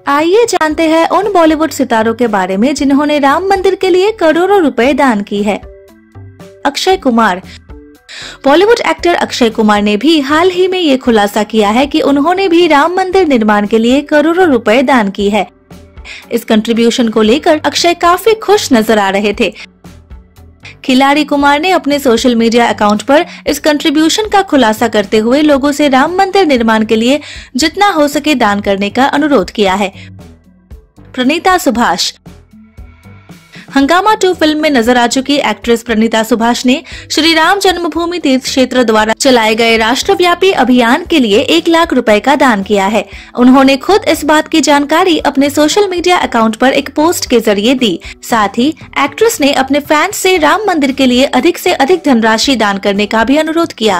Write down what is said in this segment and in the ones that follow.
आइए जानते हैं उन बॉलीवुड सितारों के बारे में जिन्होंने राम मंदिर के लिए करोड़ों रुपए दान की है। अक्षय कुमार। बॉलीवुड एक्टर अक्षय कुमार ने भी हाल ही में ये खुलासा किया है कि उन्होंने भी राम मंदिर निर्माण के लिए करोड़ों रुपए दान की है। इस कंट्रीब्यूशन को लेकर अक्षय काफी खुश नजर आ रहे थे। खिलाड़ी कुमार ने अपने सोशल मीडिया अकाउंट पर इस कंट्रीब्यूशन का खुलासा करते हुए लोगों से राम मंदिर निर्माण के लिए जितना हो सके दान करने का अनुरोध किया है। प्रणीता सुभाष। हंगामा 2 फिल्म में नजर आ चुकी एक्ट्रेस प्रणीता सुभाष ने श्री राम जन्मभूमि तीर्थ क्षेत्र द्वारा चलाए गए राष्ट्रव्यापी अभियान के लिए 1 लाख रुपए का दान किया है। उन्होंने खुद इस बात की जानकारी अपने सोशल मीडिया अकाउंट पर एक पोस्ट के जरिए दी। साथ ही एक्ट्रेस ने अपने फैंस से राम मंदिर के लिए अधिक से अधिक धनराशि दान करने का भी अनुरोध किया।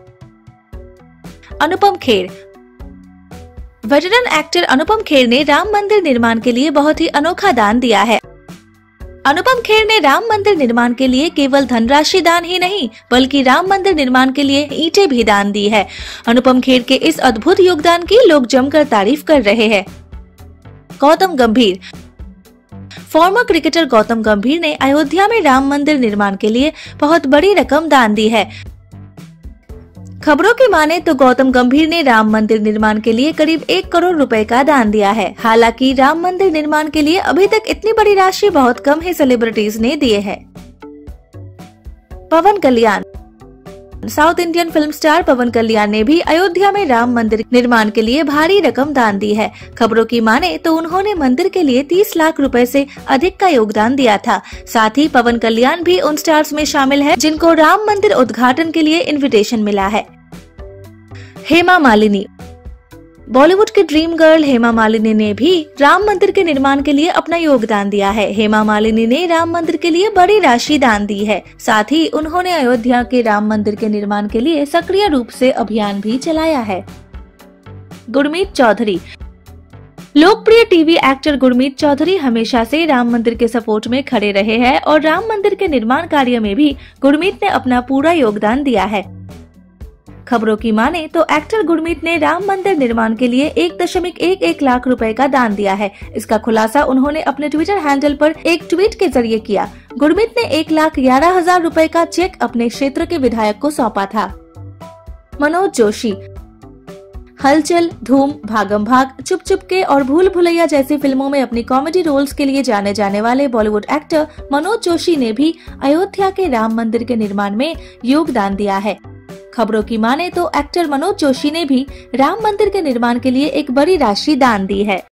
अनुपम खेर। वेटरन एक्टर अनुपम खेर ने राम मंदिर निर्माण के लिए बहुत ही अनोखा दान दिया है। अनुपम खेर ने राम मंदिर निर्माण के लिए केवल धनराशि दान ही नहीं बल्कि राम मंदिर निर्माण के लिए ईंटें भी दान दी है। अनुपम खेर के इस अद्भुत योगदान की लोग जमकर तारीफ कर रहे हैं। गौतम गंभीर। फॉर्मर क्रिकेटर गौतम गंभीर ने अयोध्या में राम मंदिर निर्माण के लिए बहुत बड़ी रकम दान दी है। खबरों की माने तो गौतम गंभीर ने राम मंदिर निर्माण के लिए करीब 1 करोड़ रुपए का दान दिया है। हालांकि राम मंदिर निर्माण के लिए अभी तक इतनी बड़ी राशि बहुत कम ही सेलिब्रिटीज ने दिए हैं। Pawan Kalyan. South Indian film star Pawan Kalyan ने भी अयोध्या में राम मंदिर निर्माण के लिए भारी रकम दान दी है। खबरों की माने तो उन्होंने मंदिर के लिए 30 लाख रुपए से अधिक का योगदान दिया था। साथ ही पवन कल्याण भी उन स्टार्स में शामिल है जिनको राम मंदिर उद्घाटन के लिए इनविटेशन मिला है। हेमा मालिनी। बॉलीवुड की ड्रीम गर्ल हेमा मालिनी ने भी राम मंदिर के निर्माण के लिए अपना योगदान दिया है। हेमा मालिनी ने राम मंदिर के लिए बड़ी राशि दान दी है। साथ ही उन्होंने अयोध्या के राम मंदिर के निर्माण के लिए सक्रिय रूप से अभियान भी चलाया है। गुरमीत चौधरी। लोकप्रिय टीवी एक्टर गुरमीत चौधरी हमेशा से राम मंदिर के सपोर्ट में खड़े रहे हैं और राम मंदिर के निर्माण कार्य में भी गुरमीत ने अपना पूरा योगदान दिया है। खबरों की माने तो एक्टर गुरमीत ने राम मंदिर निर्माण के लिए 1.11 लाख रुपए का दान दिया है। इसका खुलासा उन्होंने अपने ट्विटर हैंडल पर एक ट्वीट के जरिए किया। गुरमीत ने 1,11,000 रुपए का चेक अपने क्षेत्र के विधायक को सौंपा था। मनोज जोशी। हलचल, धूम, भागम भाग, चुप चुप के और भूल भुलैया जैसी फिल्मों में अपनी कॉमेडी रोल्स के लिए जाने जाने वाले बॉलीवुड एक्टर मनोज जोशी ने भी अयोध्या के राम मंदिर के निर्माण में योगदान दिया है। खबरों की माने तो एक्टर मनोज जोशी ने भी राम मंदिर के निर्माण के लिए एक बड़ी राशि दान दी है।